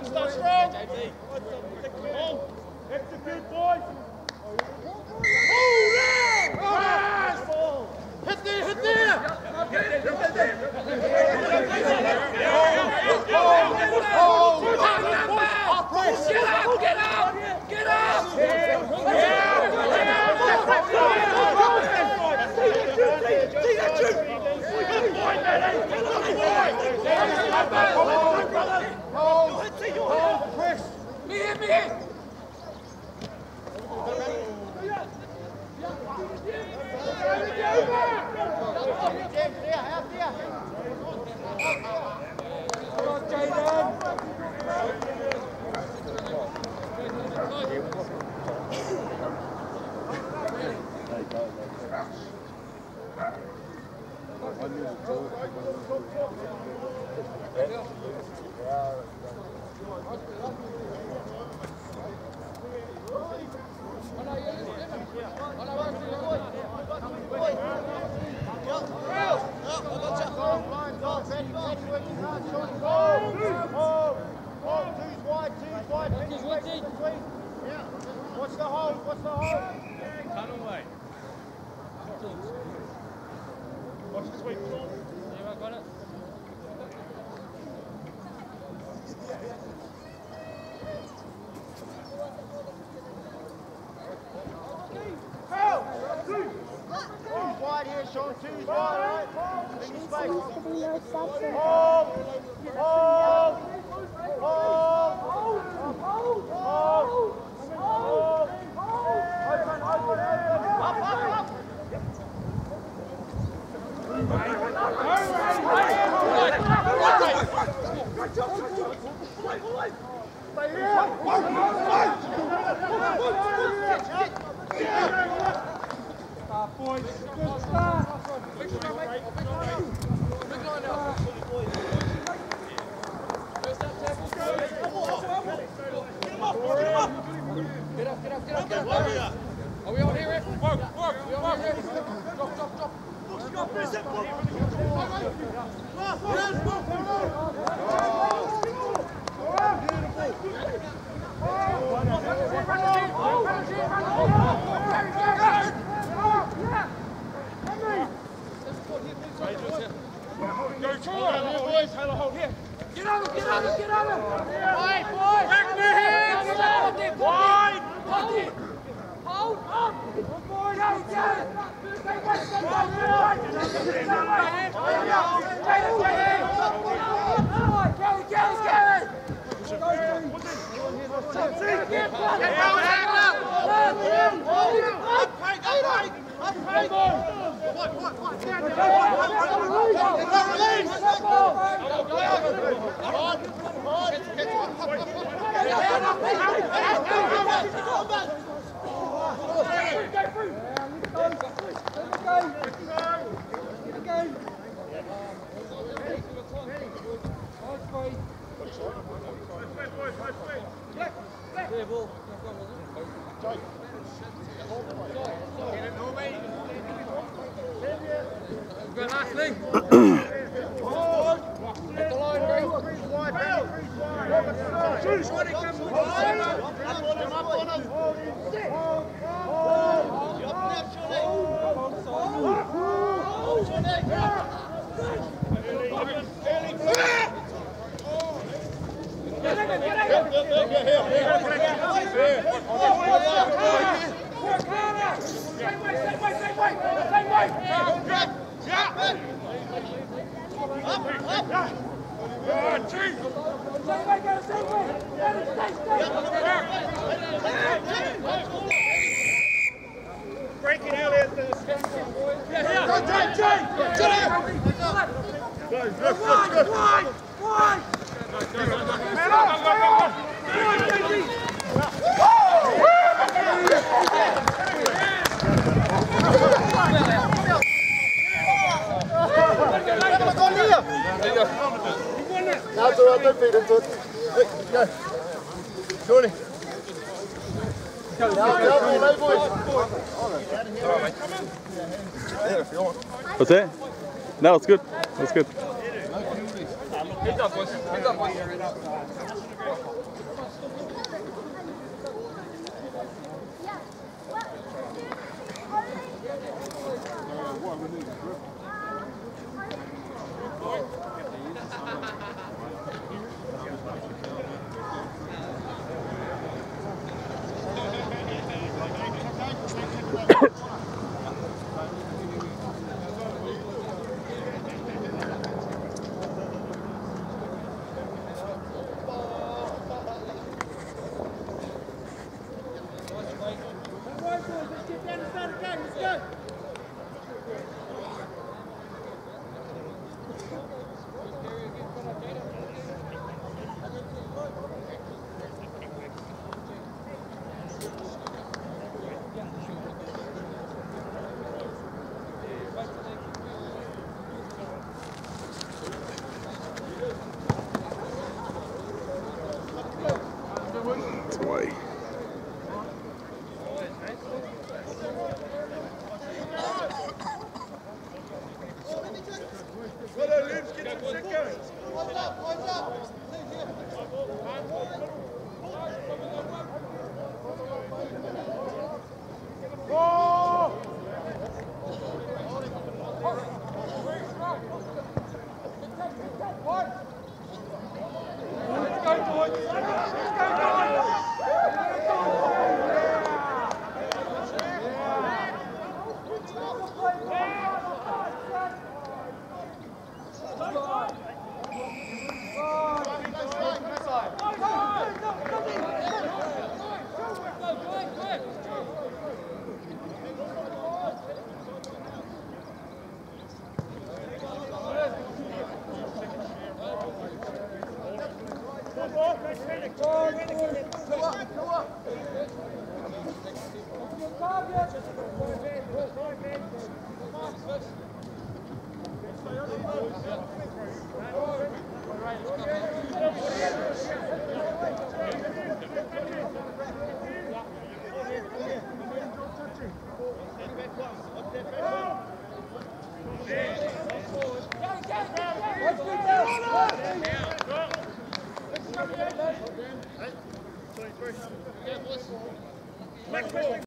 Start strong. Execute, boys. Hit there, hit there. Get up. What's the hold? Tunnel way. Watch this week, Sean. Yeah, I got it. Wide here, Sean. Two's wide, right? In your space. Are we on here, Rick? Work. Get on him! Wide, boys! Back the hands! Wide! Hold up! Breaking out here. Go, Jay! That's all right, don't feed into it. Go. Surely. What's that? No, it's good. That's good. Heads up, boys. Heads up, boys. Next ball.